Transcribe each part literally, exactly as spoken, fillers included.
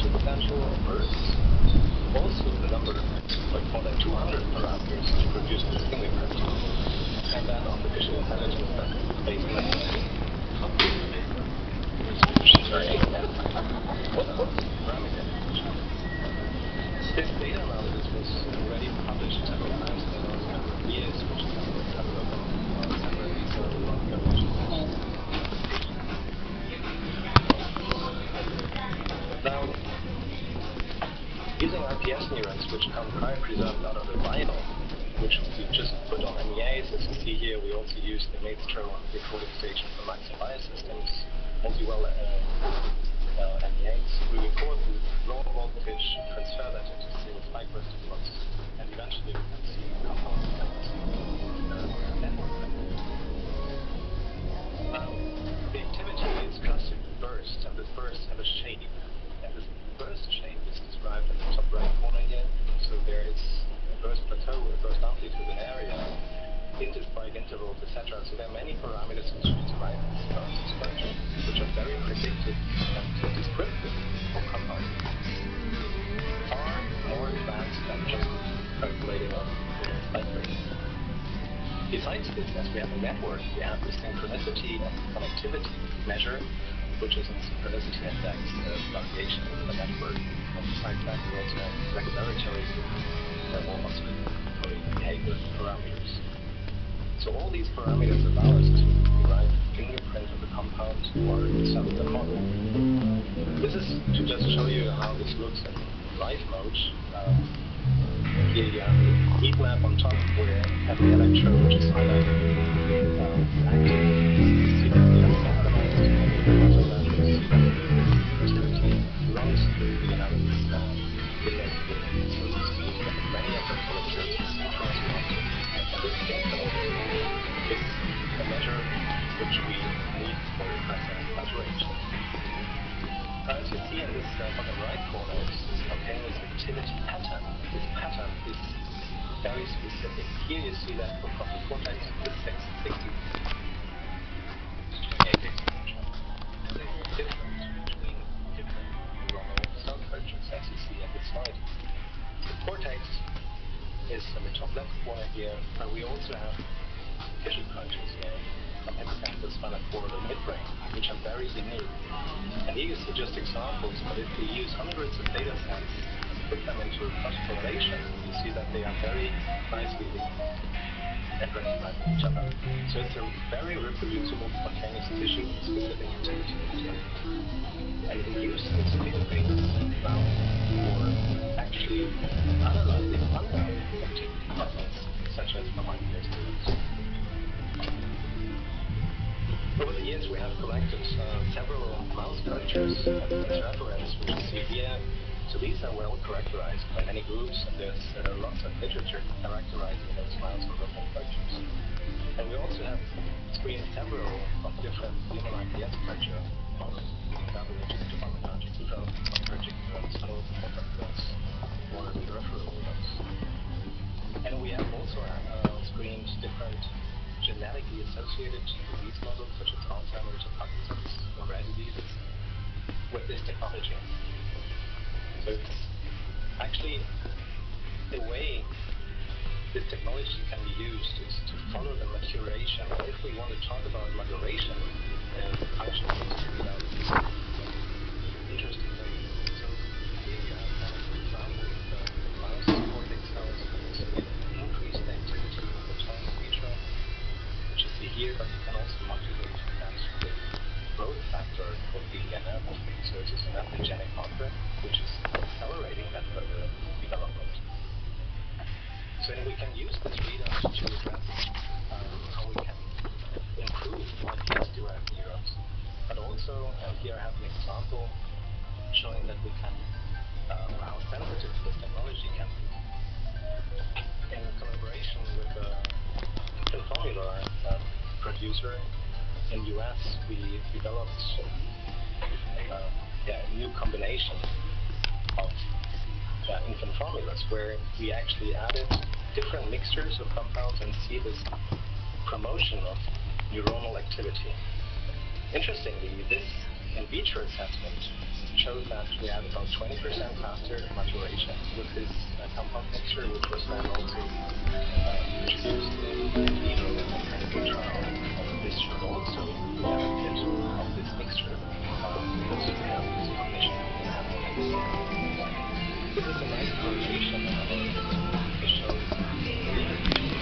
substantial bursts. Also, the number, like more than two hundred parameters to produce this fingerprint. And then on artificial intelligence that based on machine learning. What, what's parameter definition? This data analysis was already published several times in the last number of years, which is covered up separately, so I will not go into this. Now, using I P S neurons, which come cryopreserved out of the vinyl, which we just put on M E As, as you see here, we also use the Maestro recording station from Maxim Biosystems, multi-well uh, uh, M E As. We record the low voltage, transfer that into series high burst flux, and eventually we can see the compound effects uh, network. Now, the activity is clustered bursts, and this bursts have a shape. And this burst shape is described in the top right corner here. So there is a burst plateau, a burst amplitude, an area, interspike intervals, et cetera. So there are many parameters which derive this burst structure, which are very predictive and descriptive of compounds. Far more advanced than just calculating a light rate. Besides this, as we have a network, we have the synchronicity and connectivity measure, which is in synchronicity index uh, variation of the network. And besides that, we also have regulatory uh, or oscillatory behavior parameters. So all these parameters allow us to derive a fingerprint of the compound or cellular model. This is to just show you how this looks in live mode. Um, here you have the heat map on top where every electrode, which is highlighted, uh, active. You see that we have optimized the bottom left, you see that the activity runs through the analysis uh, data here. So you see that many of the electrodes are synchronous. And this synchronicity is a measure which we need for assessing saturation. Now, as you see in this uh, bottom right corner is this spontaneous activity pattern. This pattern is very specific. Here you see that for frontal cortex, the sixty twenty-eight exposure. And this is different between different neuronal cell cultures, as you see in this slide. The cortex is in the top left corner here, but we also have tissue cultures here from hippocampus, spinal cord, and midbrain, which are very unique. And here you see just examples, but if we use hundreds of data sets and put them into a cross-correlation, you see that they are very nicely linked and recognize each other. So it's a very reproducible spontaneous tissue with specific activity. And we use this database now for actually analyzing unknown activity patterns, such as from I P S neurons. Over the years, we have collected uh, several mouse cultures as reference, which you see here. So these are well characterized by many groups, and there's uh, lots of literature characterizing those mouse or rodent cultures. And we also have screened several of different human I P S culture models, using W H two thousand, converging neurons, and motor neurons, or peripheral neurons. And we have also uh, screened different genetically associated disease models such as Alzheimer's or Parkinson's or rare diseases with this technology. So it's actually the way this technology can be used is to follow the maturation. Or if we want to talk about maturation in functional readouts, interesting thing. So here you have one of the examples of the mouse cortex cells. You see an increased activity of the tongue suture, which you see here, but you can also modulate that with growth factor called B D N F. So it is an epigenetic marker, which is accelerating that further development. So we can use this readout to address um, how we can improve I P S-derived neurons. But also, and here I have an example showing that we can, uh, or how sensitive this technology can be. In collaboration with a Conformula uh, producer in the U S, we developed uh, yeah, a new combination of uh, infant formulas where we actually added different mixtures of compounds and see this promotion of neuronal activity. Interestingly, this in vitro assessment showed that we had about twenty percent faster maturation with this uh, compound mixture, which was then also uh, introduced in in vivo in the clinical trial. Uh, this showed also the benefit of this mixture uh, because we have this cognition enhancement. This is a nice correlation analysis. It shows the link between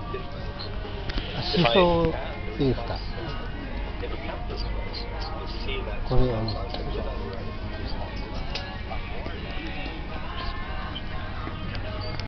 思想いいですか？これ、うん、